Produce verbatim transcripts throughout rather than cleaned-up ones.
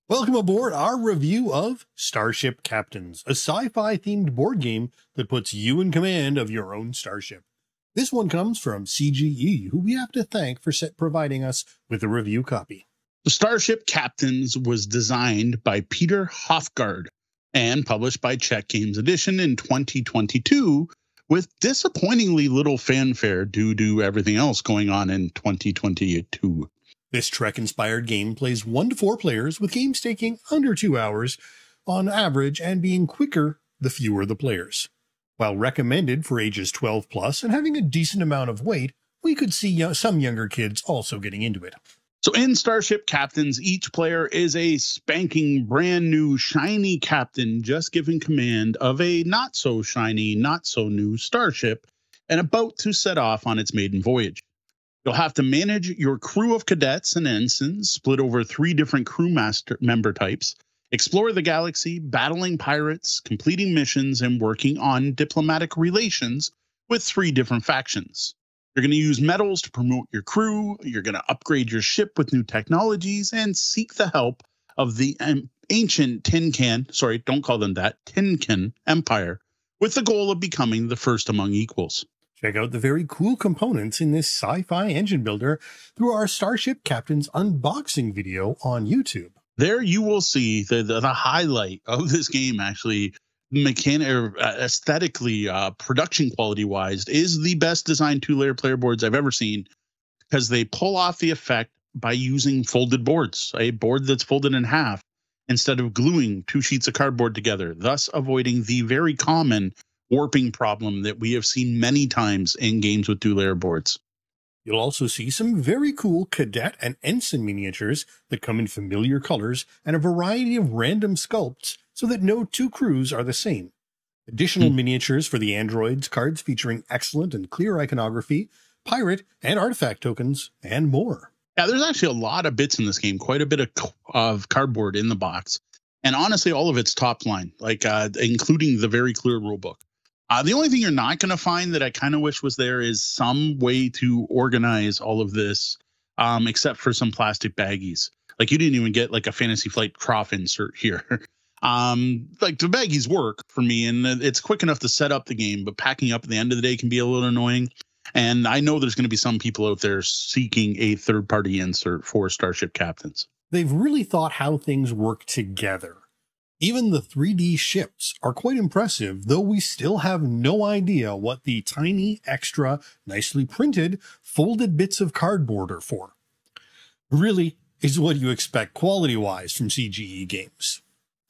Welcome aboard our review of Starship Captains, a sci-fi themed board game that puts you in command of your own starship. This one comes from C G E, who we have to thank for set providing us with a review copy. The Starship Captains was designed by Peter Hofgaard and published by Czech Games Edition in twenty twenty-two, with disappointingly little fanfare due to everything else going on in twenty twenty-two. This Trek-inspired game plays one to four players, with games taking under two hours on average and being quicker the fewer the players. While recommended for ages twelve plus and having a decent amount of weight, we could see some younger kids also getting into it. So in Starship Captains, each player is a spanking brand new shiny captain just given command of a not so shiny, not so new starship and about to set off on its maiden voyage. You'll have to manage your crew of cadets and ensigns split over three different crew master member types, explore the galaxy, battling pirates, completing missions, and working on diplomatic relations with three different factions. You're going to use medals to promote your crew, you're going to upgrade your ship with new technologies, and seek the help of the um, ancient Tin Can, sorry, don't call them that, Tin Can Empire, with the goal of becoming the first among equals. Check out the very cool components in this sci-fi engine builder through our Starship Captains unboxing video on YouTube. There you will see the, the, the highlight of this game, actually, mechanic, uh, aesthetically, uh, production quality-wise, is the best designed two-layer player boards I've ever seen, because they pull off the effect by using folded boards, a board that's folded in half, instead of gluing two sheets of cardboard together, thus avoiding the very common warping problem that we have seen many times in games with two-layer boards. You'll also see some very cool cadet and ensign miniatures that come in familiar colors and a variety of random sculpts so that no two crews are the same. Additional mm. miniatures for the androids, cards featuring excellent and clear iconography, pirate and artifact tokens, and more. Yeah, there's actually a lot of bits in this game, quite a bit of, of cardboard in the box. And honestly, all of it's top line, like uh, including the very clear rulebook. Uh, the only thing you're not going to find that I kind of wish was there is some way to organize all of this, um, except for some plastic baggies. Like you didn't even get like a Fantasy Flight trough insert here. um, like the baggies work for me, and it's quick enough to set up the game, but packing up at the end of the day can be a little annoying. And I know there's going to be some people out there seeking a third-party insert for Starship Captains. They've really thought how things work together. Even the three D ships are quite impressive, though we still have no idea what the tiny, extra, nicely printed, folded bits of cardboard are for. Really is what you expect quality-wise from C G E games.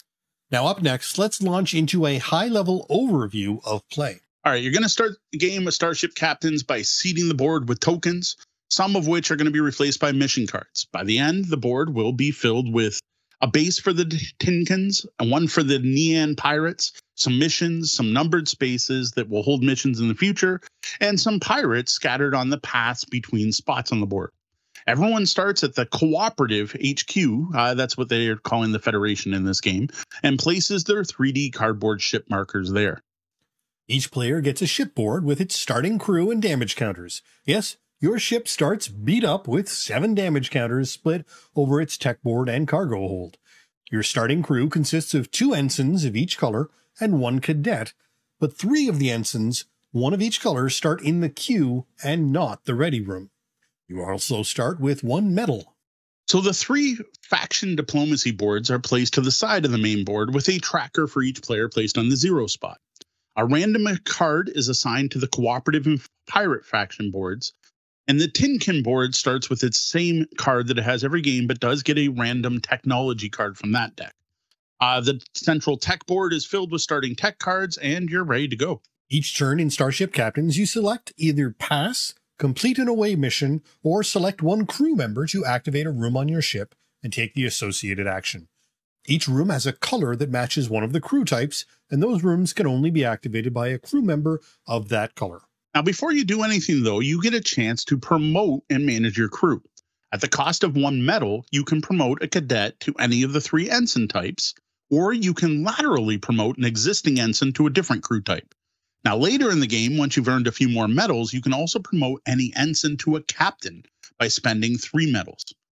Now up next, let's launch into a high-level overview of play. All right, you're going to start the game with Starship Captains by seeding the board with tokens, some of which are going to be replaced by mission cards. By the end, the board will be filled with a base for the Tinkins, and one for the Nean Pirates, some missions, some numbered spaces that will hold missions in the future, and some pirates scattered on the paths between spots on the board. Everyone starts at the cooperative H Q, uh, that's what they are calling the Federation in this game, and places their three D cardboard ship markers there. Each player gets a shipboard with its starting crew and damage counters. Yes, your ship starts beat up with seven damage counters split over its tech board and cargo hold. Your starting crew consists of two ensigns of each color and one cadet, but three of the ensigns, one of each color, start in the queue and not the ready room. You also start with one medal. So the three faction diplomacy boards are placed to the side of the main board with a tracker for each player placed on the zero spot. A random card is assigned to the cooperative and pirate faction boards, and the Tinkin board starts with its same card that it has every game, but does get a random technology card from that deck. Uh, the central tech board is filled with starting tech cards, and you're ready to go. Each turn in Starship Captains, you select either pass, complete an away mission, or select one crew member to activate a room on your ship and take the associated action. Each room has a color that matches one of the crew types, and those rooms can only be activated by a crew member of that color. Now, before you do anything, though, you get a chance to promote and manage your crew. At the cost of one medal, you can promote a cadet to any of the three ensign types, or you can laterally promote an existing ensign to a different crew type. Now, later in the game, once you've earned a few more medals, you can also promote any ensign to a captain by spending three medals.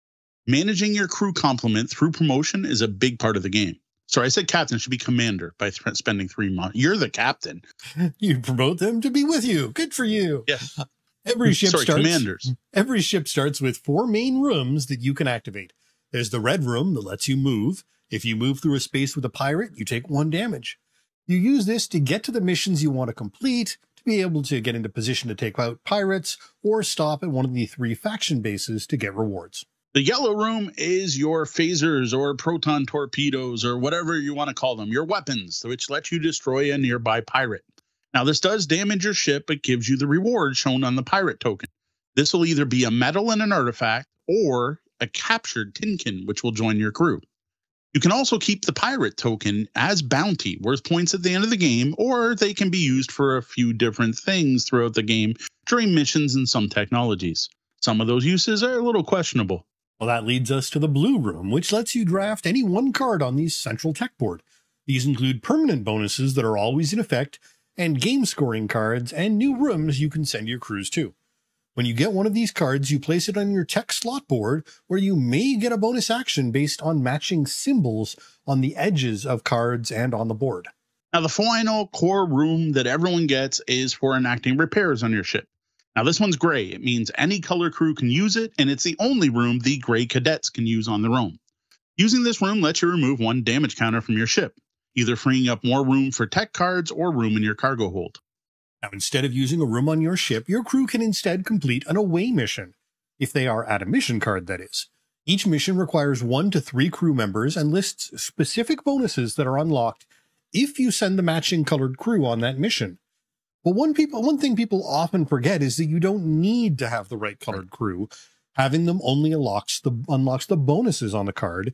Managing your crew complement through promotion is a big part of the game. Sorry, I said captain. It should be commander by th- spending three months. You're the captain. You promote them to be with you. Good for you. Yeah. Every ship Sorry, starts. commanders. Every ship starts with four main rooms that you can activate. There's the red room that lets you move. If you move through a space with a pirate, you take one damage. You use this to get to the missions you want to complete, to be able to get into position to take out pirates, or stop at one of the three faction bases to get rewards. The yellow room is your phasers or proton torpedoes or whatever you want to call them, your weapons, which let you destroy a nearby pirate. Now, this does damage your ship, but gives you the reward shown on the pirate token. This will either be a medal and an artifact or a captured tinkin, which will join your crew. You can also keep the pirate token as bounty, worth points at the end of the game, or they can be used for a few different things throughout the game during missions and some technologies. Some of those uses are a little questionable. Well, that leads us to the blue room, which lets you draft any one card on the central tech board. These include permanent bonuses that are always in effect, and game scoring cards, and new rooms you can send your crews to. When you get one of these cards, you place it on your tech slot board, where you may get a bonus action based on matching symbols on the edges of cards and on the board. Now, the final core room that everyone gets is for enacting repairs on your ship. Now, this one's gray. It means any color crew can use it, and it's the only room the gray cadets can use on their own. Using this room lets you remove one damage counter from your ship, either freeing up more room for tech cards or room in your cargo hold. Now, instead of using a room on your ship, your crew can instead complete an away mission, if they are at a mission card, that is. Each mission requires one to three crew members and lists specific bonuses that are unlocked if you send the matching colored crew on that mission. But one people, one thing people often forget is that you don't need to have the right colored crew. Having them only unlocks the, unlocks the bonuses on the card.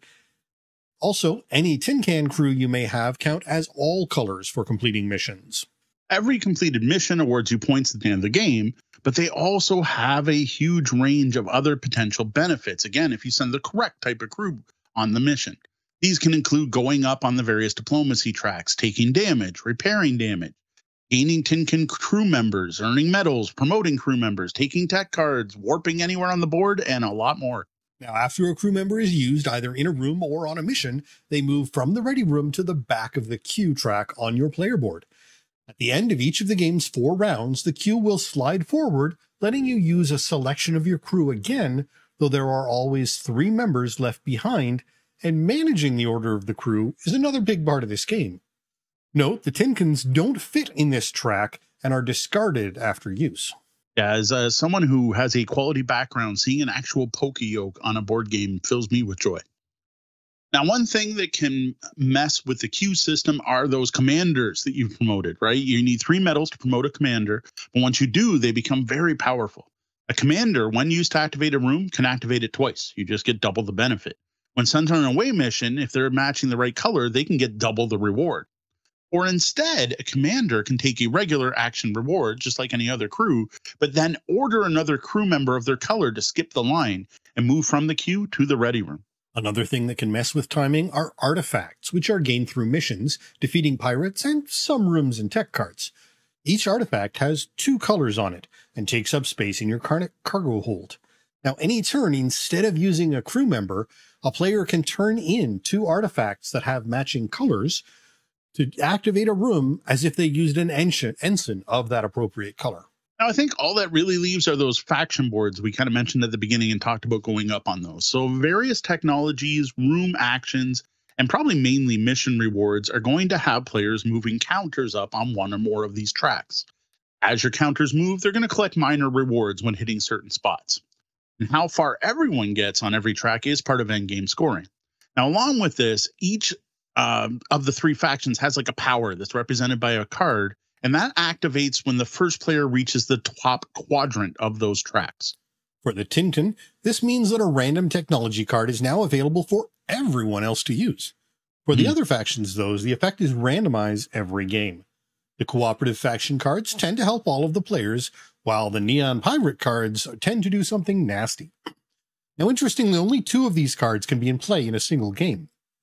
Also, any tin can crew you may have count as all colors for completing missions. Every completed mission awards you points at the end of the game, but they also have a huge range of other potential benefits, again, if you send the correct type of crew on the mission. These can include going up on the various diplomacy tracks, taking damage, repairing damage, gaining Tinkin crew members, earning medals, promoting crew members, taking tech cards, warping anywhere on the board, and a lot more. Now, after a crew member is used either in a room or on a mission, they move from the ready room to the back of the queue track on your player board. At the end of each of the game's four rounds, the queue will slide forward, letting you use a selection of your crew again, though there are always three members left behind, and managing the order of the crew is another big part of this game. Note, the Tinkins don't fit in this track and are discarded after use. Yeah, as uh, someone who has a quality background, seeing an actual Poke-Yoke on a board game fills me with joy. Now, one thing that can mess with the queue system are those commanders that you've promoted, right? You need three medals to promote a commander, but once you do, they become very powerful. A commander, when used to activate a room, can activate it twice. You just get double the benefit. When sent on an away mission, if they're matching the right color, they can get double the reward. Or instead, a commander can take a regular action reward, just like any other crew, but then order another crew member of their color to skip the line and move from the queue to the ready room. Another thing that can mess with timing are artifacts, which are gained through missions, defeating pirates, and some rooms and tech cards. Each artifact has two colors on it and takes up space in your car cargo hold. Now, any turn, instead of using a crew member, a player can turn in two artifacts that have matching colors to activate a room as if they used an ensign of that appropriate color. Now, I think all that really leaves are those faction boards we kind of mentioned at the beginning and talked about going up on those. So various technologies, room actions, and probably mainly mission rewards are going to have players moving counters up on one or more of these tracks. As your counters move, they're going to collect minor rewards when hitting certain spots. And how far everyone gets on every track is part of endgame scoring. Now, along with this, each um, of the three factions has like a power that's represented by a card, and that activates when the first player reaches the top quadrant of those tracks. For the Tintin, this means that a random technology card is now available for everyone else to use. For the mm. other factions, though, the effect is randomized every game. The cooperative faction cards tend to help all of the players, while the neon pirate cards tend to do something nasty. Now, interestingly, only two of these cards can be in play in a single game.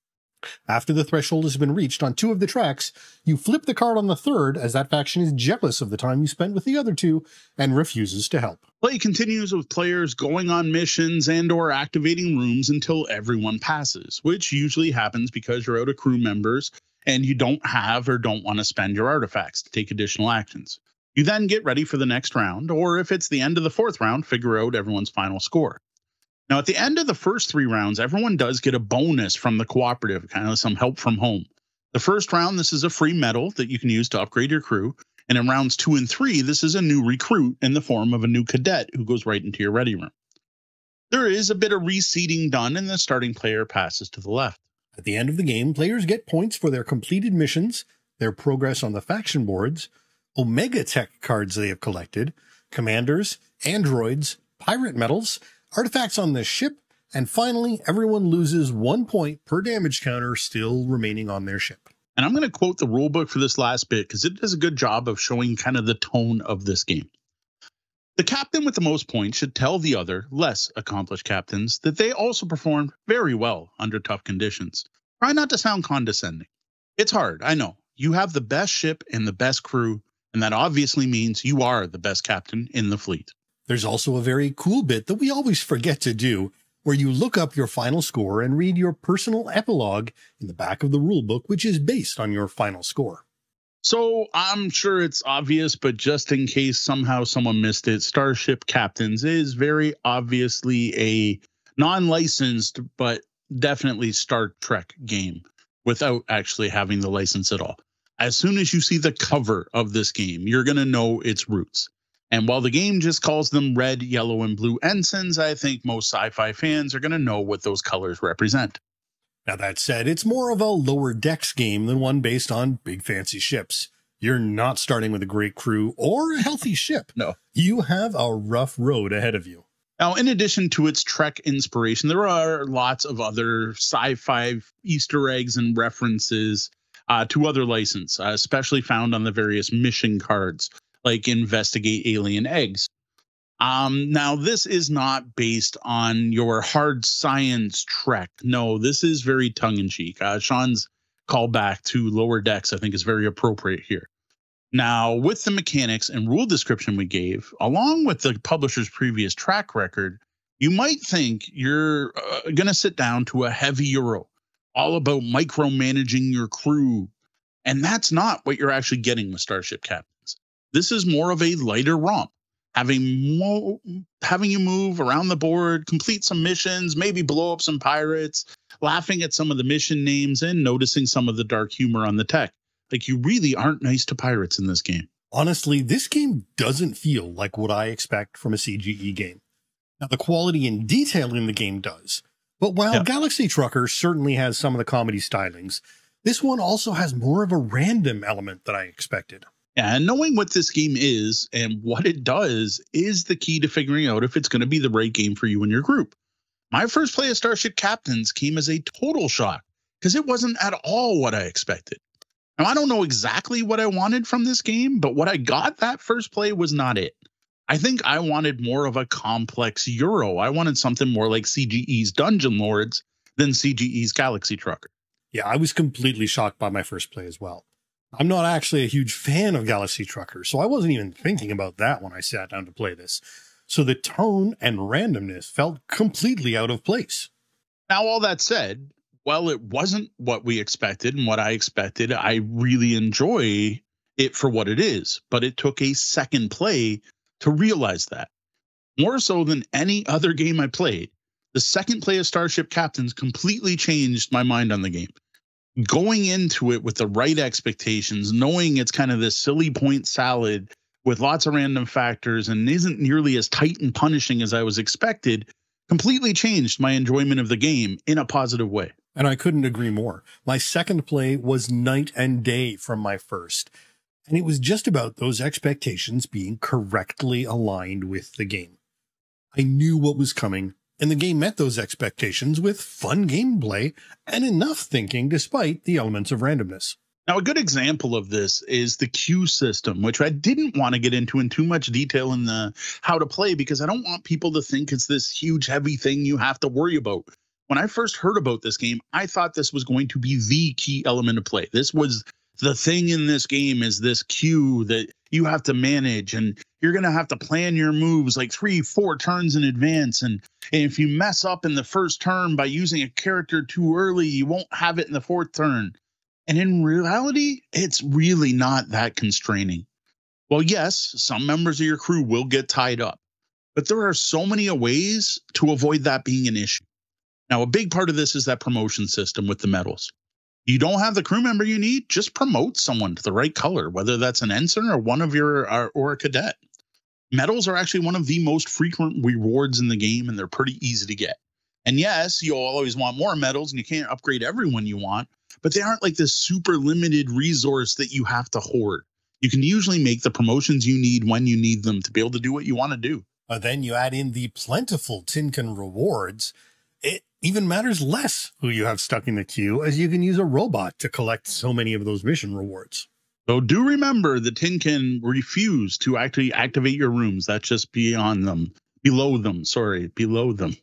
After the threshold has been reached on two of the tracks, you flip the card on the third as that faction is jealous of the time you spent with the other two and refuses to help. Play continues with players going on missions and or activating rooms until everyone passes, which usually happens because you're out of crew members and you don't have or don't want to spend your artifacts to take additional actions. You then get ready for the next round, or if it's the end of the fourth round, figure out everyone's final score. Now, at the end of the first three rounds, everyone does get a bonus from the cooperative, kind of some help from home. The first round, this is a free medal that you can use to upgrade your crew. And in rounds two and three, this is a new recruit in the form of a new cadet who goes right into your ready room. There is a bit of reseeding done, and the starting player passes to the left. At the end of the game, players get points for their completed missions, their progress on the faction boards, Omega Tech cards they have collected, commanders, androids, pirate medals, artifacts on the ship, and finally, everyone loses one point per damage counter still remaining on their ship. And I'm going to quote the rulebook for this last bit because it does a good job of showing kind of the tone of this game. The captain with the most points should tell the other, less accomplished captains that they also performed very well under tough conditions. Try not to sound condescending. It's hard, I know. You have the best ship and the best crew, and that obviously means you are the best captain in the fleet. There's also a very cool bit that we always forget to do, where you look up your final score and read your personal epilogue in the back of the rulebook, which is based on your final score. So I'm sure it's obvious, but just in case somehow someone missed it, Starship Captains is very obviously a non-licensed, but definitely Star Trek game without actually having the license at all. As soon as you see the cover of this game, you're going to know its roots. And while the game just calls them red, yellow, and blue ensigns, I think most sci-fi fans are going to know what those colors represent. Now, that said, it's more of a lower decks game than one based on big fancy ships. You're not starting with a great crew or a healthy ship. No. You have a rough road ahead of you. Now, in addition to its Trek inspiration, there are lots of other sci-fi Easter eggs and references uh, to other license, uh, especially found on the various mission cards, like investigate alien eggs. Um, now, this is not based on your hard science Trek. No, this is very tongue-in-cheek. Uh, Sean's callback to Lower Decks, I think, is very appropriate here. Now, with the mechanics and rule description we gave, along with the publisher's previous track record, you might think you're uh, going to sit down to a heavy Euro, all about micromanaging your crew. And that's not what you're actually getting with Starship Captains. This is more of a lighter romp, having more, having you move around the board, complete some missions, maybe blow up some pirates, laughing at some of the mission names, and noticing some of the dark humor on the tech. Like, you really aren't nice to pirates in this game. Honestly, this game doesn't feel like what I expect from a C G E game. Now, the quality and detail in the game does. But while yep. Galaxy Trucker certainly has some of the comedy stylings, this one also has more of a random element than I expected. Yeah, and knowing what this game is and what it does is the key to figuring out if it's going to be the right game for you and your group. My first play of Starship Captains came as a total shock because it wasn't at all what I expected. Now, I don't know exactly what I wanted from this game, but what I got that first play was not it. I think I wanted more of a complex Euro. I wanted something more like C G E's Dungeon Lords than C G E's Galaxy Trucker. Yeah, I was completely shocked by my first play as well. I'm not actually a huge fan of Galaxy Trucker, so I wasn't even thinking about that when I sat down to play this. So the tone and randomness felt completely out of place. Now, all that said, while it wasn't what we expected and what I expected, I really enjoy it for what it is. But it took a second play to realize that. More so than any other game I played, the second play of Starship Captains completely changed my mind on the game. Going into it with the right expectations, knowing it's kind of this silly point salad with lots of random factors and isn't nearly as tight and punishing as I was expected, completely changed my enjoyment of the game in a positive way. And I couldn't agree more. My second play was night and day from my first. And it was just about those expectations being correctly aligned with the game. I knew what was coming, and the game met those expectations with fun gameplay and enough thinking despite the elements of randomness. Now, a good example of this is the queue system, which I didn't want to get into in too much detail in the how to play because I don't want people to think it's this huge, heavy thing you have to worry about. When I first heard about this game, I thought this was going to be the key element of play. This was the thing in this game, is this queue that you have to manage, and you're going to have to plan your moves like three, four turns in advance. And, and if you mess up in the first turn by using a character too early, you won't have it in the fourth turn. And in reality, it's really not that constraining. Well, yes, some members of your crew will get tied up, but there are so many ways to avoid that being an issue. Now, a big part of this is that promotion system with the medals. You don't have the crew member you need, just promote someone to the right color, whether that's an ensign or one of your or, or a cadet. Medals are actually one of the most frequent rewards in the game, and they're pretty easy to get. And yes, you'll always want more medals, and you can't upgrade everyone you want, but they aren't like this super limited resource that you have to hoard. You can usually make the promotions you need when you need them to be able to do what you want to do. Uh, then you add in the plentiful Tinkin rewards. It even matters less who you have stuck in the queue, as you can use a robot to collect so many of those mission rewards. So do remember the Tinkin refuse to actually activate your rooms. That's just beyond them, below them, sorry, below them.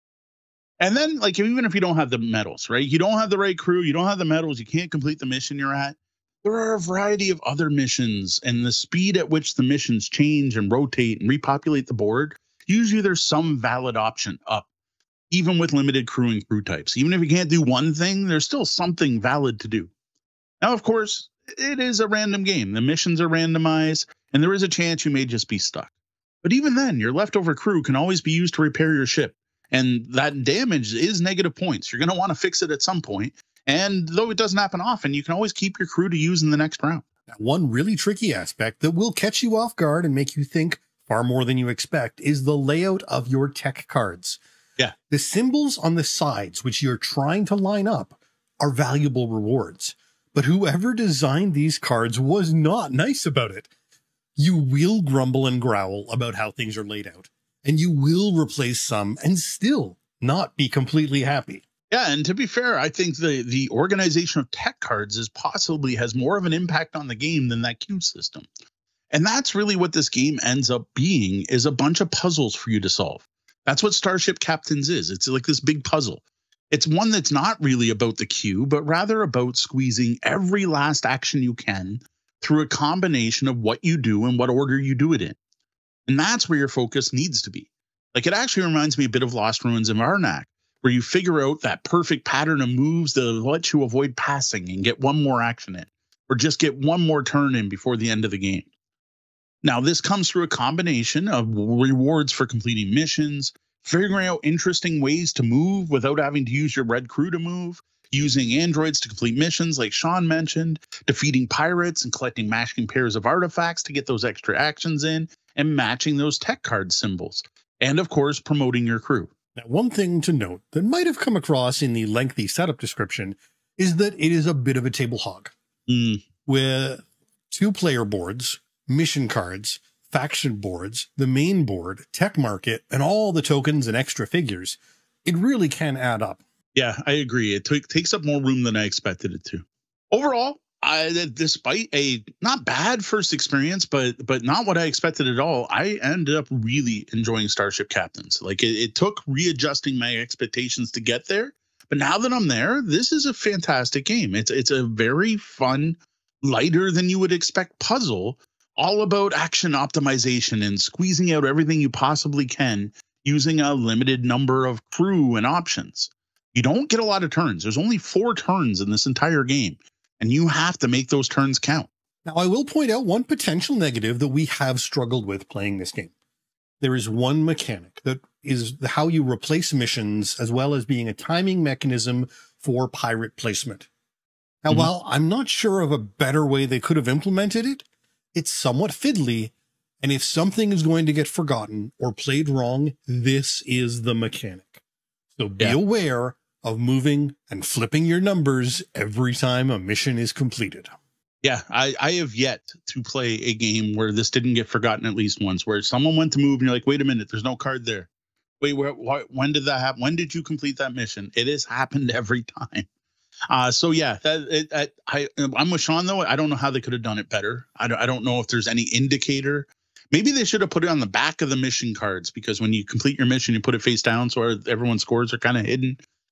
And then, like, even if you don't have the medals, right? You don't have the right crew, you don't have the medals, you can't complete the mission you're at. There are a variety of other missions, and the speed at which the missions change and rotate and repopulate the board, usually there's some valid option up. Even with limited crew and crew types. Even if you can't do one thing, there's still something valid to do. Now, of course, it is a random game. The missions are randomized, and there is a chance you may just be stuck. But even then, your leftover crew can always be used to repair your ship. And that damage is negative points. You're going to want to fix it at some point. And though it doesn't happen often, you can always keep your crew to use in the next round. Now, one really tricky aspect that will catch you off guard and make you think far more than you expect is the layout of your tech cards. Yeah. The symbols on the sides, which you're trying to line up, are valuable rewards. But whoever designed these cards was not nice about it. You will grumble and growl about how things are laid out, and you will replace some and still not be completely happy. Yeah, and to be fair, I think the, the organization of tech cards is possibly has more of an impact on the game than that queue system. And that's really what this game ends up being, is a bunch of puzzles for you to solve. That's what Starship Captains is. It's like this big puzzle. It's one that's not really about the queue, but rather about squeezing every last action you can through a combination of what you do and what order you do it in. And that's where your focus needs to be. Like, it actually reminds me a bit of Lost Ruins of Arnak, where you figure out that perfect pattern of moves that let you avoid passing and get one more action in, or just get one more turn in before the end of the game. Now, this comes through a combination of rewards for completing missions, figuring out interesting ways to move without having to use your red crew to move, using androids to complete missions like Sean mentioned, defeating pirates and collecting matching pairs of artifacts to get those extra actions in, and matching those tech card symbols. And of course, promoting your crew. Now, one thing to note that might have come across in the lengthy setup description is that it is a bit of a table hog. Mm. With two player boards, mission cards, faction boards, the main board, tech market, and all the tokens and extra figures, it really can add up. Yeah, I agree. It t- takes up more room than I expected it to. Overall, I, despite a not bad first experience, but but not what I expected at all, I ended up really enjoying Starship Captains. Like, it, it took readjusting my expectations to get there. But now that I'm there, this is a fantastic game. It's it's a very fun, lighter than you would expect puzzle, all about action optimization and squeezing out everything you possibly can using a limited number of crew and options. You don't get a lot of turns. There's only four turns in this entire game, and you have to make those turns count. Now, I will point out one potential negative that we have struggled with playing this game. There is one mechanic that is how you replace missions, as well as being a timing mechanism for pirate placement. Now, mm-hmm. while I'm not sure of a better way they could have implemented it, it's somewhat fiddly, and if something is going to get forgotten or played wrong, this is the mechanic. So be yeah. aware of moving and flipping your numbers every time a mission is completed. Yeah, I, I have yet to play a game where this didn't get forgotten at least once, where someone went to move and you're like, wait a minute, there's no card there. Wait, where, wh- when did that happen? When did you complete that mission? It has happened every time. Uh, so yeah, that, it, it, I, I'm with Sean though. I don't know how they could have done it better. I don't, I don't know if there's any indicator. Maybe they should have put it on the back of the mission cards, because when you complete your mission, you put it face down so everyone's scores are kind of hidden.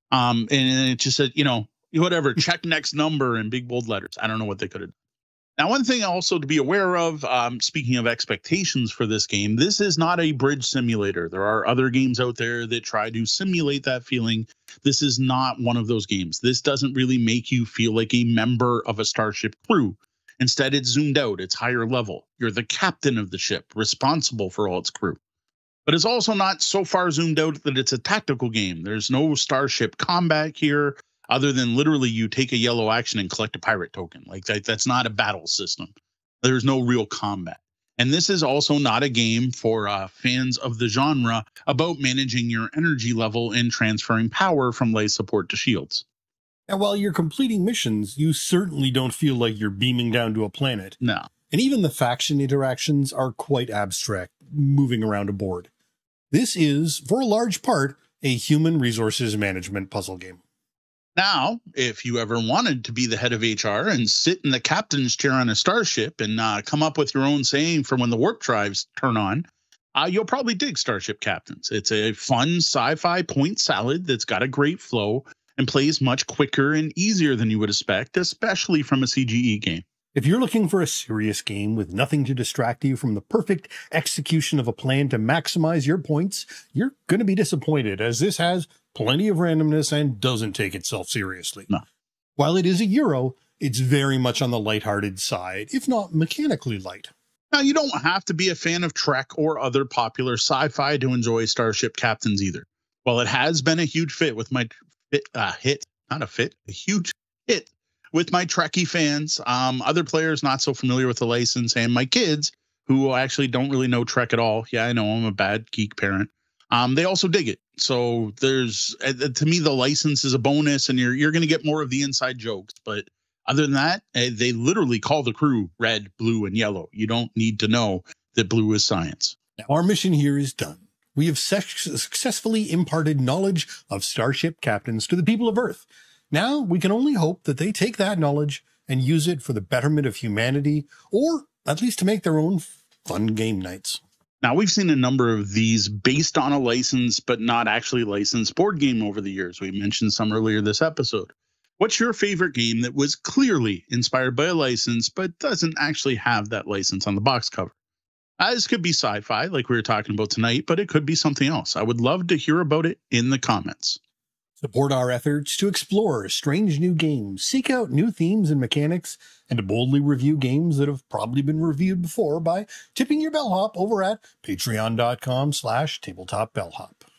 Um, and it just said, you know, whatever, check next number in big bold letters. I don't know what they could have done. Now, one thing also to be aware of, um, speaking of expectations for this game, this is not a bridge simulator. There are other games out there that try to simulate that feeling. This is not one of those games. This doesn't really make you feel like a member of a starship crew. Instead, it's zoomed out. It's higher level. You're the captain of the ship, responsible for all its crew. But it's also not so far zoomed out that it's a tactical game. There's no starship combat here, other than literally you take a yellow action and collect a pirate token. Like that, that's not a battle system. There's no real combat. And this is also not a game for uh, fans of the genre about managing your energy level and transferring power from life support to shields. And while you're completing missions, you certainly don't feel like you're beaming down to a planet. No. And even the faction interactions are quite abstract, moving around a board. This is, for a large part, a human resources management puzzle game. Now, if you ever wanted to be the head of H R and sit in the captain's chair on a starship and uh, come up with your own saying for when the warp drives turn on, uh, you'll probably dig Starship Captains. It's a fun sci-fi point salad that's got a great flow and plays much quicker and easier than you would expect, especially from a C G E game. If you're looking for a serious game with nothing to distract you from the perfect execution of a plan to maximize your points, you're going to be disappointed, as this has plenty of randomness and doesn't take itself seriously. No. While it is a Euro, it's very much on the lighthearted side, if not mechanically light. Now, you don't have to be a fan of Trek or other popular sci-fi to enjoy Starship Captains either. While it has been a huge fit with my fit, uh, hit, not a fit, a huge hit with my Trekkie fans, um, other players not so familiar with the license, and my kids who actually don't really know Trek at all. Yeah, I know I'm a bad geek parent. Um, they also dig it. So there's, uh, to me, the license is a bonus, and you're you're going to get more of the inside jokes. But other than that, uh, they literally call the crew red, blue, and yellow. You don't need to know that blue is science. Now, our mission here is done. We have successfully imparted knowledge of Starship Captains to the people of Earth. Now we can only hope that they take that knowledge and use it for the betterment of humanity, or at least to make their own fun game nights. Now, we've seen a number of these based on a license, but not actually licensed board game over the years. We mentioned some earlier this episode. What's your favorite game that was clearly inspired by a license, but doesn't actually have that license on the box cover? Uh, this could be sci-fi, like we were talking about tonight, but it could be something else. I would love to hear about it in the comments. Support our efforts to explore strange new games, seek out new themes and mechanics, and to boldly review games that have probably been reviewed before by tipping your bellhop over at patreon.com slash tabletop bellhop.